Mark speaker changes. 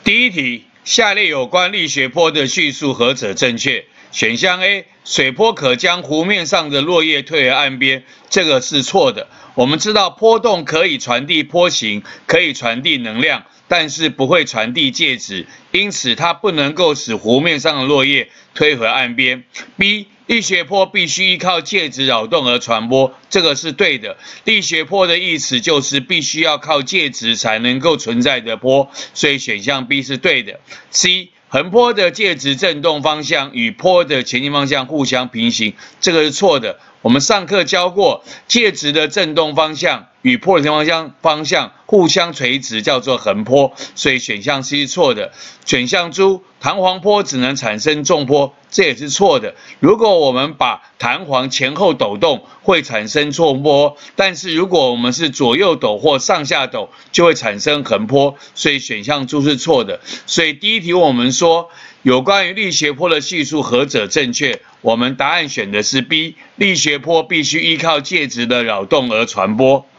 Speaker 1: 第一题，下列有关力学波的叙述何者正确？选项 A， 水波可将湖面上的落叶推回岸边，这个是错的。我们知道波动可以传递波形，可以传递能量，但是不会传递介质，因此它不能够使湖面上的落叶推回岸边。B， 力学波必须依靠介质扰动而传播，这个是对的。力学波的意思就是必须要靠介质才能够存在的波，所以选项 B 是对的。C， 横波的介质振动方向与波的前进方向互相平行，这个是错的。我们上课教过，介质的振动方向与波的前进方向互相垂直，叫做横波，所以选项 C 是错的。选项 D， 弹簧波只能产生重波，这也是错的。如果我们把弹簧前后抖动，会产生重波，但是如果我们是左右抖或上下抖，就会产生横波，所以选项 D 是错的。所以第一题我们说，有关于力学波的叙述何者正确？我们答案选的是 B， 力学波必须依靠介质的扰动而传播。